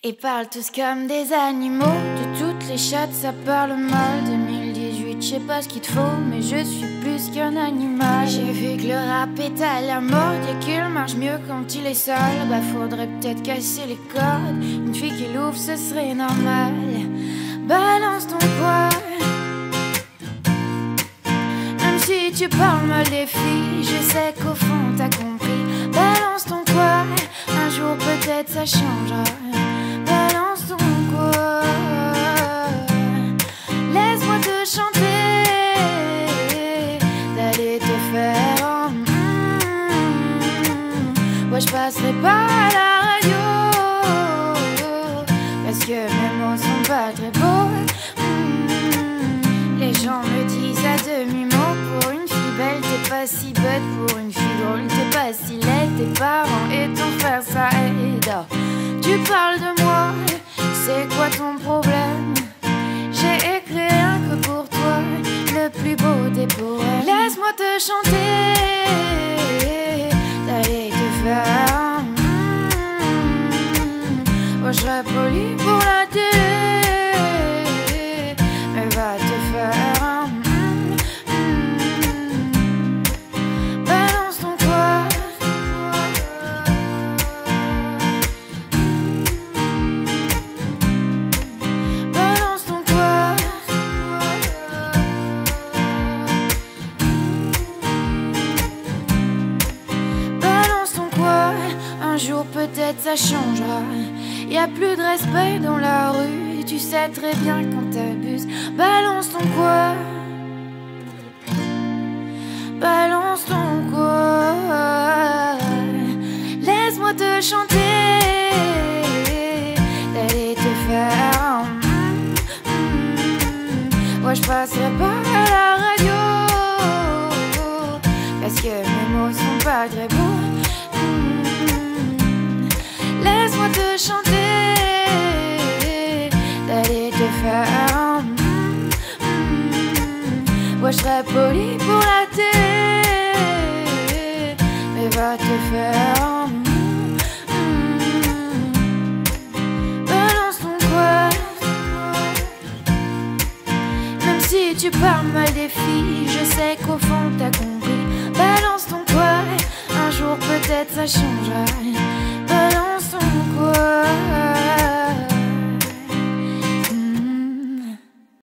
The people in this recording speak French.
Ils parlent tous comme des animaux. De toutes les chattes ça parle mal. 2018 je sais pas ce qu'il te faut, mais je suis plus qu'un animal. J'ai vu que le rap est à la mode et qu'il marche mieux quand il est seul. Bah faudrait peut-être casser les codes. Une fille qui l'ouvre ce serait normal. Balance ton poids. Même si tu parles mal des filles, je sais qu'au fond t'as compris. Balance ton poids. Un jour peut-être ça changera. Balance ton quoi. Laisse-moi te chanter, d'aller te faire Moi je passerai pas à la radio, parce que mes mots sont pas très beaux. Les gens me disent à demi-mot. Pour une fille belle t'es pas si bête. Pour une fille drôle t'es pas si laide. Tes parents et ton frère ça aide. Tu parles de moi, c'est quoi ton problème? J'ai écrit rien que pour toi, le plus beau des poèmes. Laisse-moi te chanter, d'aller te faire Moi je serais poli pour la télé, mais va te faire Balance ton quoi. Balance ton quoi. Balance ton quoi. Un jour peut-être ça changera. Y a plus de respect dans la rue. Tu sais très bien quand t'abuses. Balance ton quoi. Balance ton quoi. Laisse-moi te chanter, d'aller te faire Moi je passerai pas à la radio, parce que mes mots sont pas très beaux. Laisse-moi te chanter, d'aller te faire Moi je serais poli pour la télé, mais va te faire Balance ton quoi. Même si tu parles mal des filles, je sais qu'au fond t'as compris. Balance ton quoi. Un jour peut-être ça changera. Balance ton quoi.